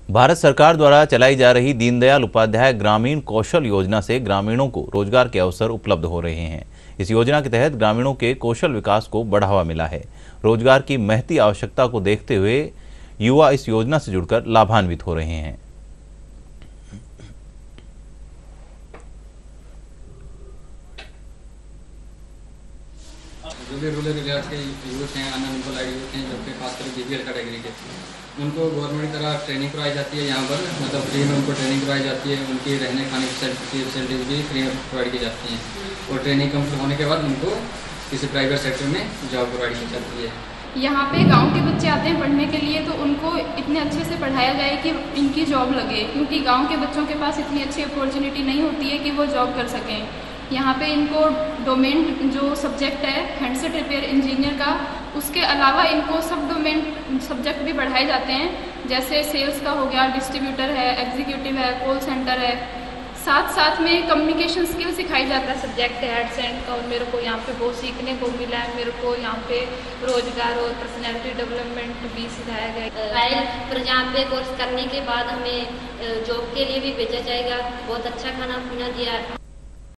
भारत सरकार द्वारा चलाई जा रही दीनदयाल उपाध्याय ग्रामीण कौशल योजना से ग्रामीणों को रोजगार के अवसर उपलब्ध हो रहे हैं। इस योजना के तहत ग्रामीणों के कौशल विकास को बढ़ावा मिला है। रोजगार की महती आवश्यकता को देखते हुए युवा इस योजना से जुड़कर लाभान्वित हो रहे हैं। जो भी रूरल एरियाज के यूथ हैं, अनएम्प्लॉयड यूथ हैं, जबकि खासकर बीपीएल कैटेगरी के, उनको गवर्नमेंट की तरफ ट्रेनिंग करवाई जाती है। यहाँ पर मतलब फ्री में उनको ट्रेनिंग करवाई जाती है। उनकी रहने खाने की फैसिलिटीज भी फ्री में प्रोवाइड की जाती हैं और ट्रेनिंग कंप्लीट होने के बाद उनको किसी प्राइवेट सेक्टर में जॉब प्रोवाइड की जाती है। यहाँ पे गांव के बच्चे आते हैं पढ़ने के लिए, तो उनको इतने अच्छे से पढ़ाया जाए कि इनकी जॉब लगे, क्योंकि गांव के बच्चों के पास इतनी अच्छी अपॉर्चुनिटी नहीं होती है कि वो जॉब कर सकें। यहाँ पे इनको डोमेन जो सब्जेक्ट है हैंडसेट रिपेयर इंजीनियर का, उसके अलावा इनको सब डोमेन सब्जेक्ट भी पढ़ाए जाते हैं, जैसे सेल्स का हो गया, डिस्ट्रीब्यूटर है, एग्जीक्यूटिव है, कॉल सेंटर है। साथ साथ में कम्युनिकेशन स्किल सिखाई जाता है सब्जेक्ट है एडसेंट का, और मेरे को यहाँ पे बहुत सीखने को मिला है। मेरे को यहाँ पे रोजगार और पर्सनैलिटी डेवलपमेंट भी सिखाया गया। फिर यहाँ पे कोर्स करने के बाद हमें जॉब के लिए भी भेजा जाएगा। बहुत अच्छा खाना पीना दिया है।